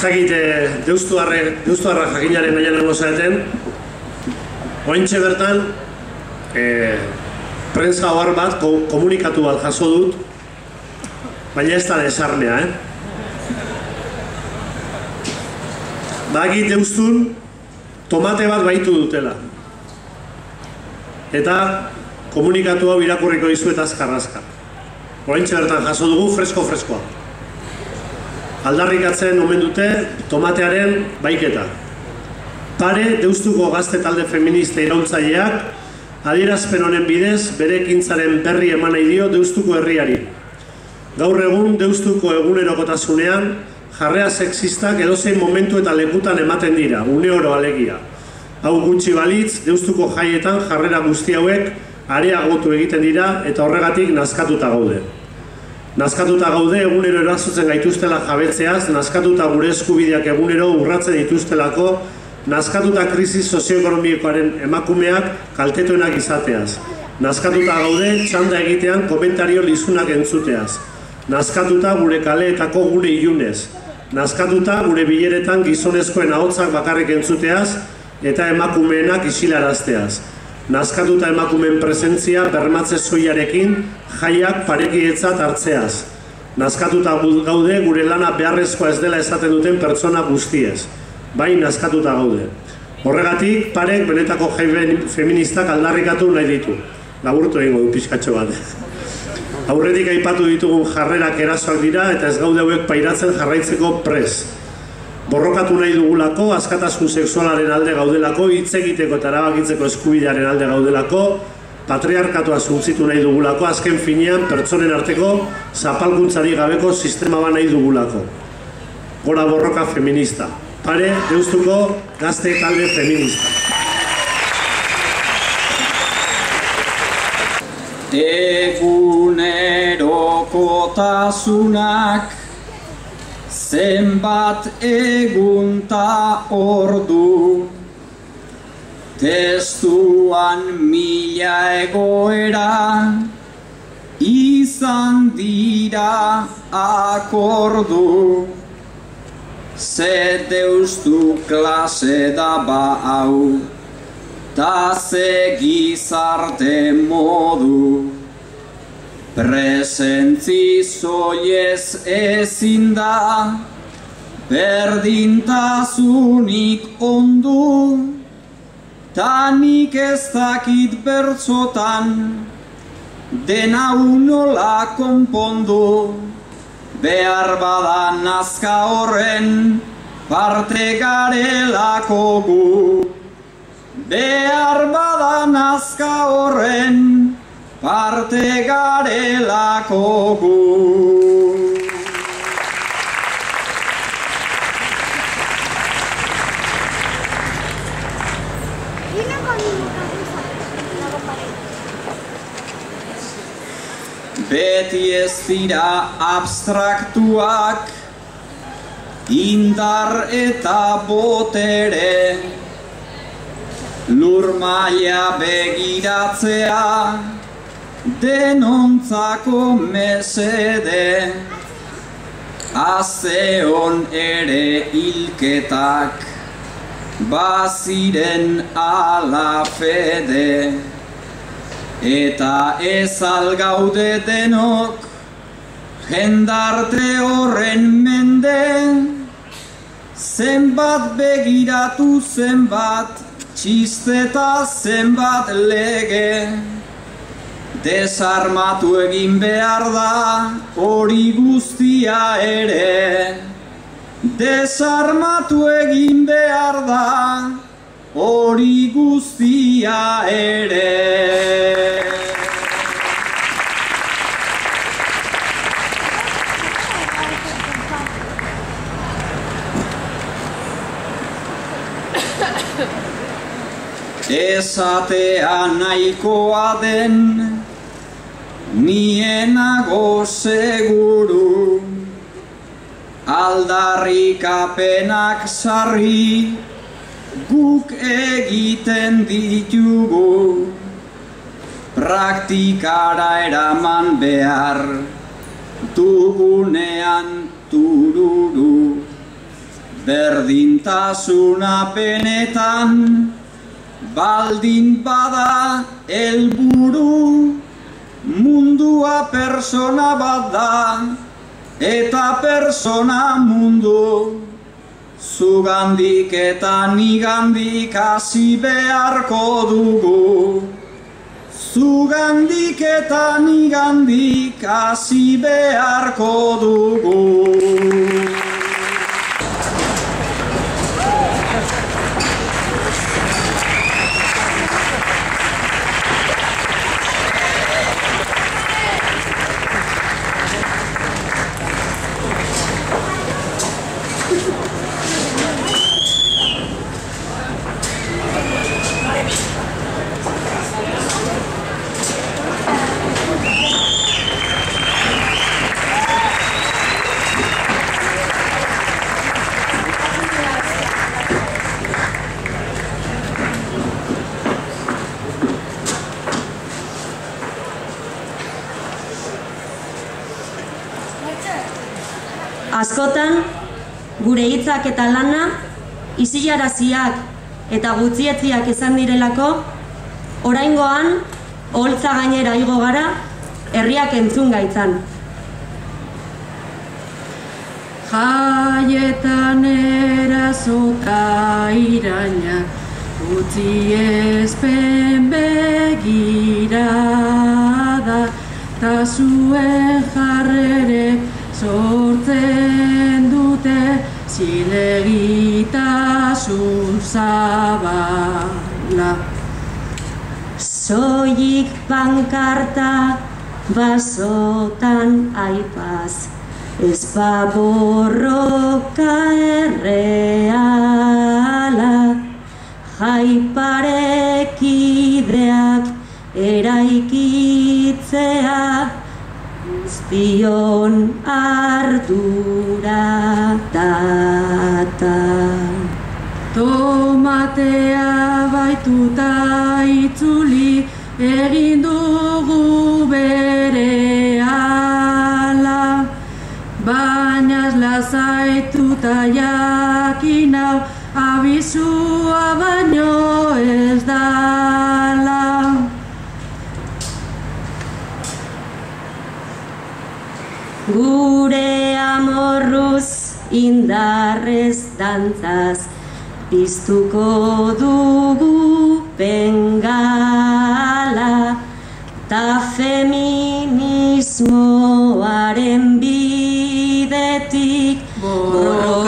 dakit deustuarra jakinaren gaian nengo zaeten, ointxe bertan, prensa ohar bat, komunikatu bat jaso dut, baina ez da desarnea, Dakit deustun, tomate bat baitu dutela. Eta komunikatu hau irakurriko dizuet azkar-azkar. Ointxe bertan jaso dugu fresko-freskoa. Aldarrikatzen omen dute tomatearen baiketa. Pare deustuko gazte talde feminista iraultzaileak adierazpen honen bidez bere ekintzaren berri eman nahi dio deustuko herriari. Gaur egun deustuko egunerokotasunean jarrea sexistak edozein momentu eta lekutan ematen dira, une oro alegia. Hau gutxi balitz, deustuko jaietan jarrera guzti hauek areagotu egiten dira eta horregatik nazkatuta gaude. Nazkatuta gaude egunero erasotzen gaituztela jabetzeaz, nazkatuta gure eskubideak egunero urratzen dituztelako, nazkatuta krisi sozioekonomikoaren emakumeak kaltetuenak izateaz. Nazkatuta gaude txanda egitean komentario lizunak entzuteaz. Nazkatuta gure kaleetako gure ilunez. Nazkatuta gure bileretan gizonezkoen ahotsak bakarrik entzuteaz eta emakumeenak isilarazteaz. Nazkatuta emakumeen presentzia bermatze soilarekin jaiak parekietzat hartzeaz. Nazkatuta gaude gure lana beharrezkoa ez dela esaten duten pertsona guztiez. Bai, nazkatuta gaude. Horregatik, parek benetako jai feministak aldarrikatu nahi ditu. Laburtu egingo du pixkatxo bat. Aurretik aipatu ditugun jarrerak erasoak dira eta ez gaude hauek pairatzen jarraitzeko pres. Borrokatu nahi dugulako, askatasun sexualaren alde gaudelako, hitz egiteko eta erabakitzeko eskubidearen alde gaudelako, patriarkatua suntzitu nahi dugulako, azken finean pertsonen arteko zapalkuntzari gabeko sistema bat nahi dugulako. Gora borroka feminista. Pare deustuko gazte talde feminista. Egunerokotasunak zenbat egunta ordu, testuan mila egoera izan dira akordu. Ze deustu klase da ba hau, ta ze gizarte modu. Presentzi soiez ezin da, berdintasunik ondu, ta nik ez dakit bertzotan, dena unola konpondu. Behar bada nazka horren parte garelako gu. Behar bada nazka horren parte garelako gu. Beti ez dira abstraktuak, indar eta botere, lur maila begiratzea, denontzako mesede. Azeon ere hilketak, baziren ala fede. Eta ez algaude denok, jendarte horren mende, zenbat begiratu zenbat, txisteta zenbat lege. Desarmatu egin behar da, hori guztia ere. Desarmatu egin behar da, hori guztia ere. Esatea nahikoa den, nienago seguru, aldarrikapenak sarri, guk egiten ditugu, praktikara eraman behar dugunean tururu. berdintasuna benetan, baldin bada helburu, mundua persona bat da, eta persona mundu. Zugandik eta nigandik hasi beharko dugu. Zugandik eta nigandik hasi beharko dugu. Askotan, gure hitzak eta lana, isilaraziak eta gutxietziak izan direlako, oraingoan, oholtza gainera igo gara, herriak entzun gaitzan. Jaietan erazota iraina, utzi ezpen begirada, ta zuen jarrerek sortzen dute zilegitasun zabala. Soilik pankarta basotan aipaz, ez baborroka erreala, jaiparekideak eraikitzea, guztion ardura data. Tomatea baituta itzuli egin dugu berehala, baina lasaituta jakin hau abizua baino ez dala. Gure amorruz indarrez dantzaz, piztuko dugu bengala, ta feminismoaren bidetik borroka